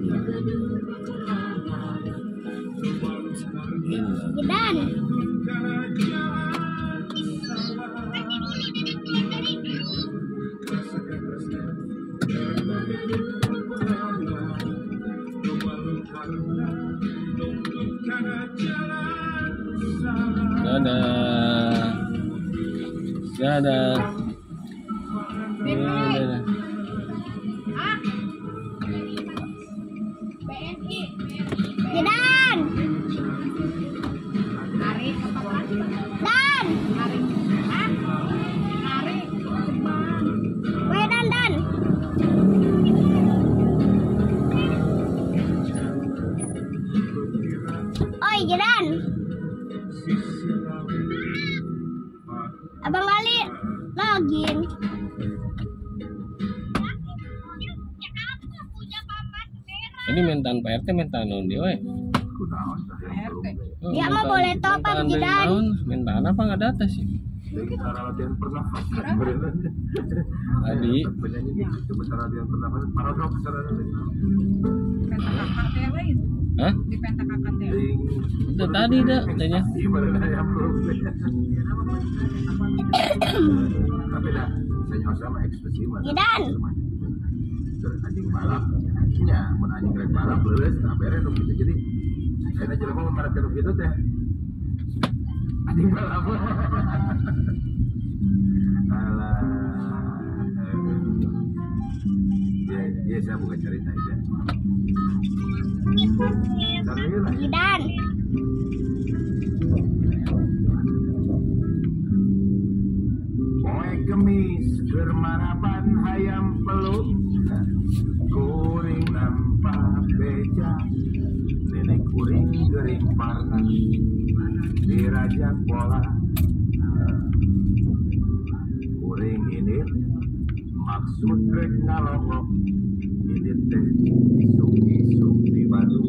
Gedan. Dadah. Gedan. Dan. Dan. Oi, Gedan. Abang Ali login. Ini mentan PRT mentan non dia, weh. Dia mah boleh top up Gedan. Mentan apa nggak data sih? Tadi. Hah? Di pentak ya? Udah tadi dah katanya. Gedan. Anjing balap, ya, mun anjing rek balap leuleus, tah bere nu kitu jadi. Ayeuna jelema memaratkeun nu kitu teh. Anjing balap. Alah. Ya, saya bukan cerita aja. Gedan. Poe gemis keur marapan hayam peluk. Kuring nampak beca, nenek kuring gering parna dirajak bola. Kuring ini maksud rek ngalongok, ini teh isuk-isuk di Bandung.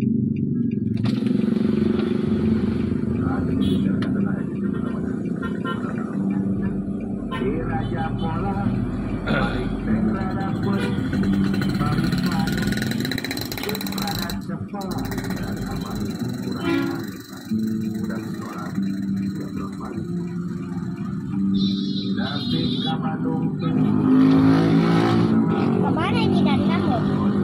Dirajak bola, balik teh rada peuring. Kemana Gedan kamu?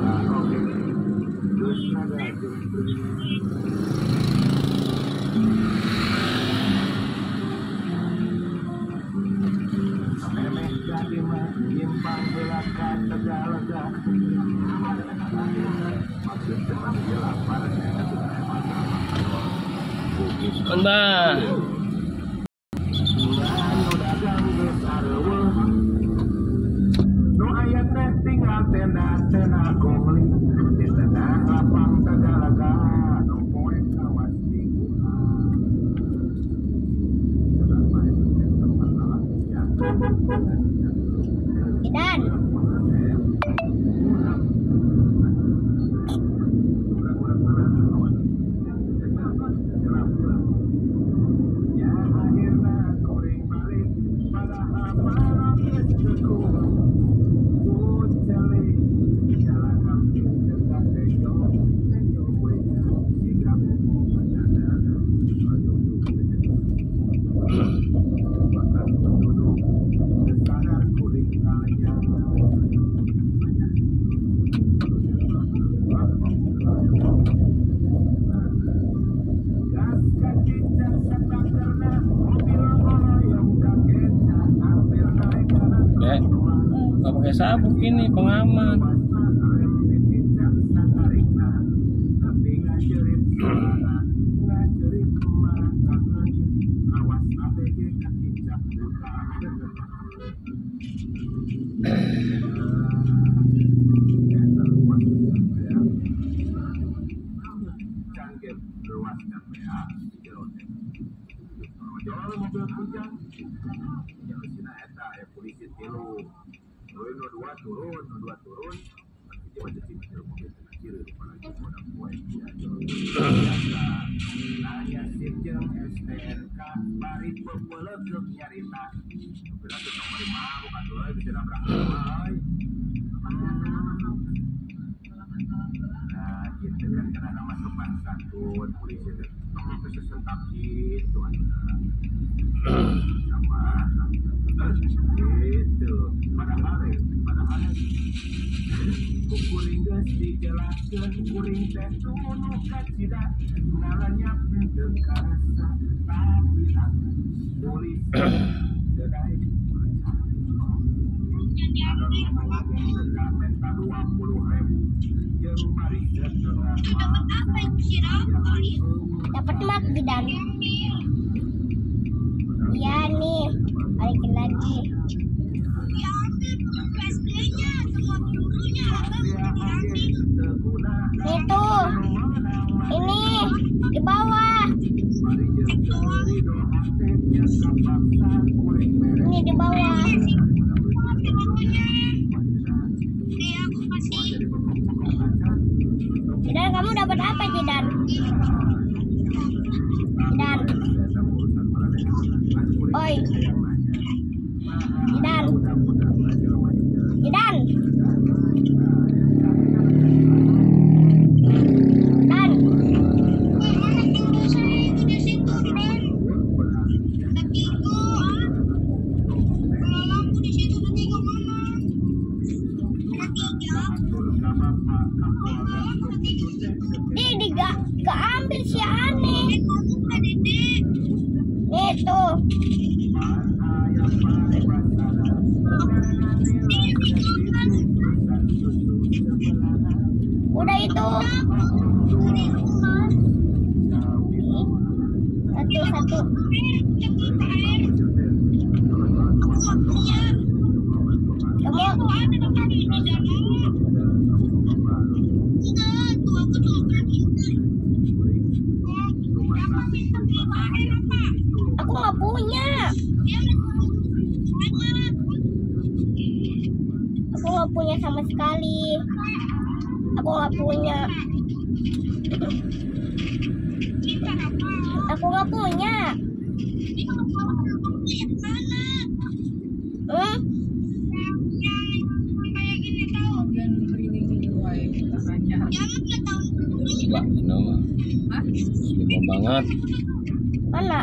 Mbak. Tinggal tenda-tenda kongli di tengah lapang Tagalaga, poe kawas mingguan. Gedan. Nggak pakai sabuk ini pengaman. Turun. Nanya sirjeng STNK bari peuleuk nyarita. Berarti nomor 5 bukan dulu bisa nabrak. dengan karena masuk satu polisi itu kamu kesesentak gitu sama itu padahal kuring geus dijelaskeun kuring teh tunu kacida ngalanya teu karasa tapi polisi dedai ada ngomong denda minta 20.000 jeung bari setengah Dapat mak Jidan. Iya nih, balikin lagi. Itu, ini di bawah. Ini di bawah. Jidan, kamu dapat apa Jidan? Jidan. Oi. Jidan. Jidan. Dan. Keambil si aneh. Itu. Udah itu. Satu. Aku nggak punya. Aku nggak punya sama sekali. Aku nggak punya. Aku nggak punya. Enggak, nama. Sudah banget. Mana?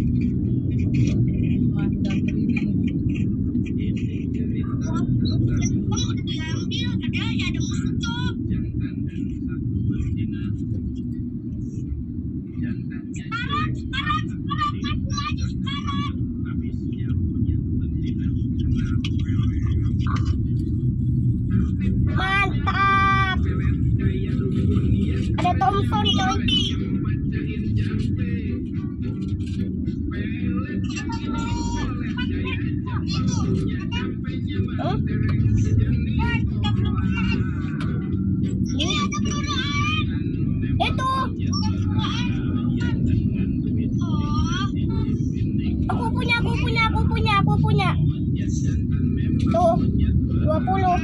Mantap. Ada Thompson coy. Itu. Aku punya. Tuh, 20.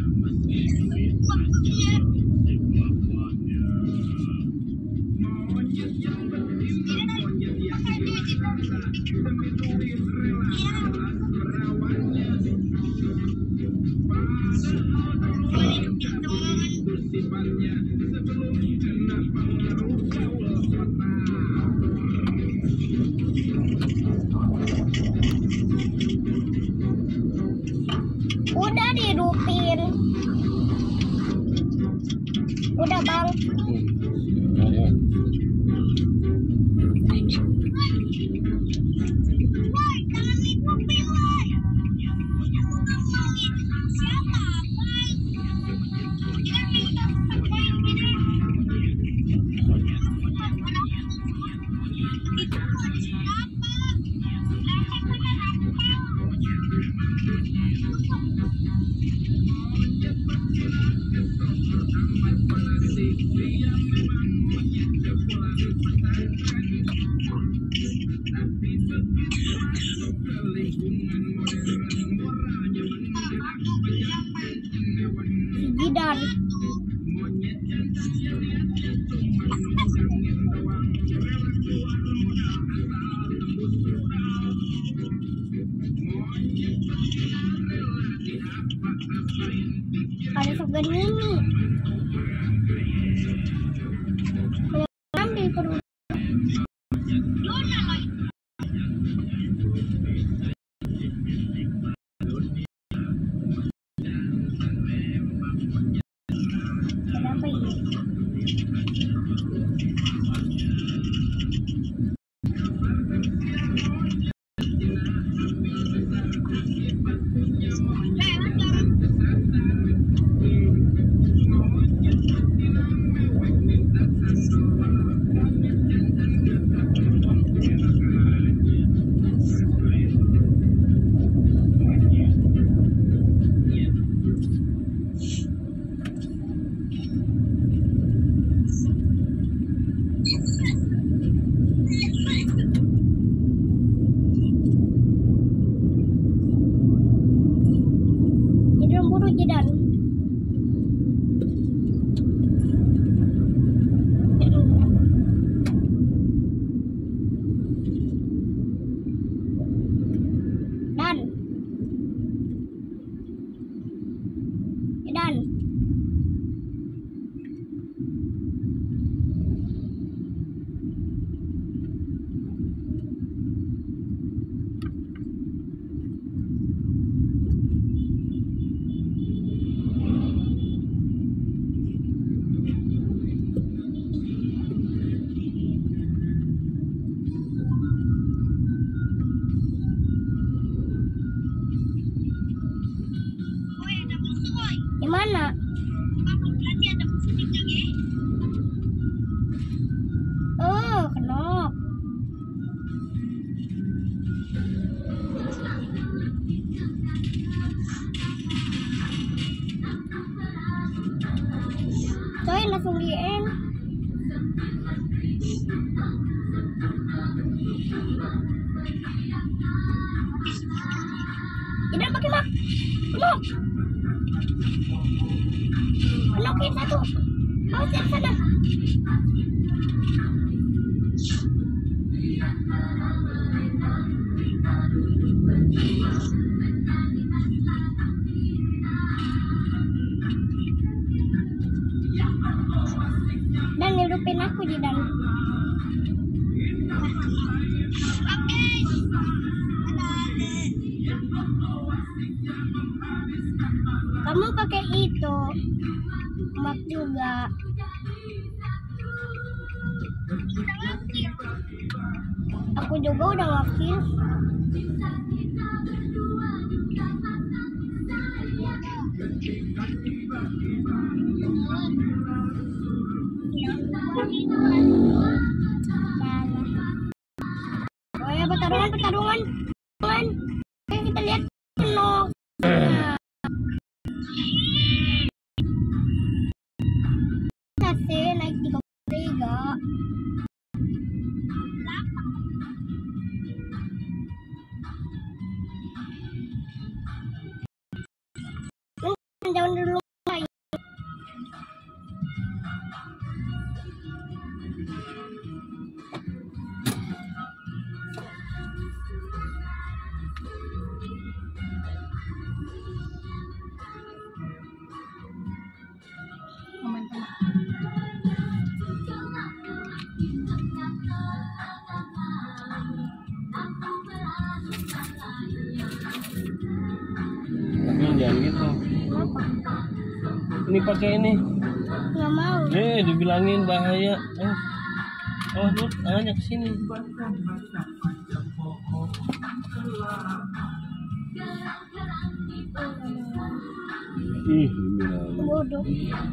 Udah dihidupin. Udah bang. Ayo. Jidan. Ada segini. Apa ini? Jidan buru jidan. Dan. Jidan. Di mana? Oh, kenop. Coy, langsung di end. Jidan pakai mak. Kenop. Pelokin satu. Awas dari sana. Dan hidupin aku Jidan. Kamu pakai itu. Mak juga. Aku juga udah ngakil. Oh ya, pertarungan. Oke, kita lihat penuh. Naik 33. Jangan dulu. Tapi jangan gitu. Kenapa? Ini pakai ini. Nggak mau. Dibilangin bahaya. Oh, tuh, hanya kesini. Ih, dibilangin. Bodoh.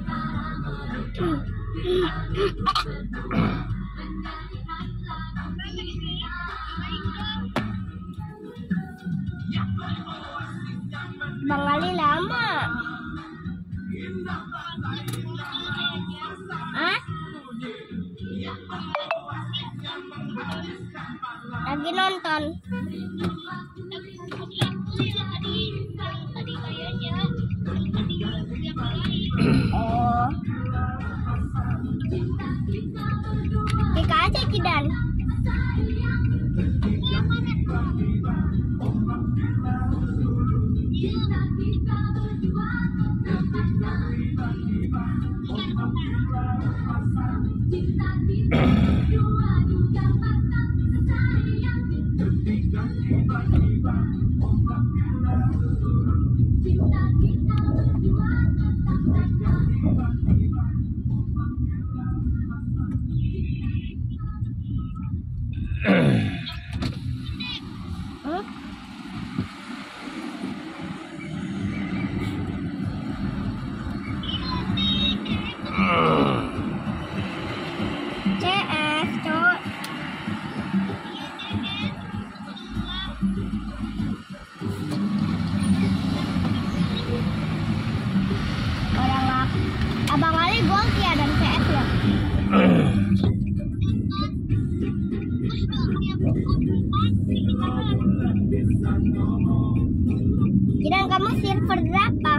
Bang Ali lama. Hah? Lagi nonton. Oh. Tika aja Jidan. Hmm? CS, Cok. Abang Ali gol ya dan CS ya. Kira kamu silver berapa?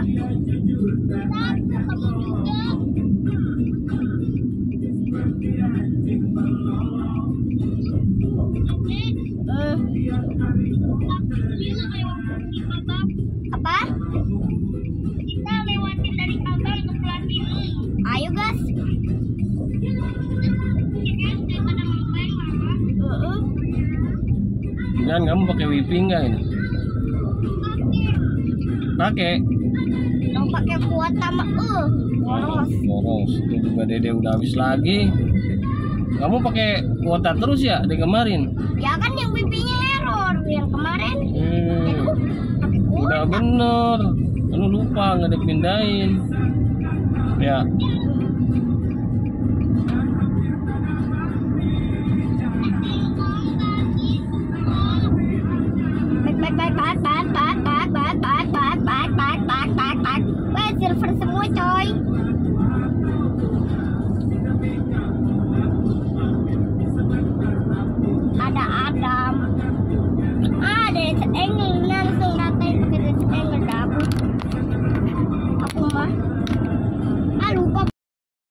Apa? Kita lewatin dari abang ke platinum. Ayo gas. Jangan, kamu pakai wifi enggak ini? Pakai. Yang pakai kuota mah boros. Boros. Itu juga Dede udah habis lagi. Kamu pakai kuota terus ya dari kemarin? Ya kan yang wifi-nya error yang kemarin. Pakai kuota. Udah bener. Lu lupa nggak dipindahin. Ya. Wah, silver semua coy. Ada Adam. Ada Engel.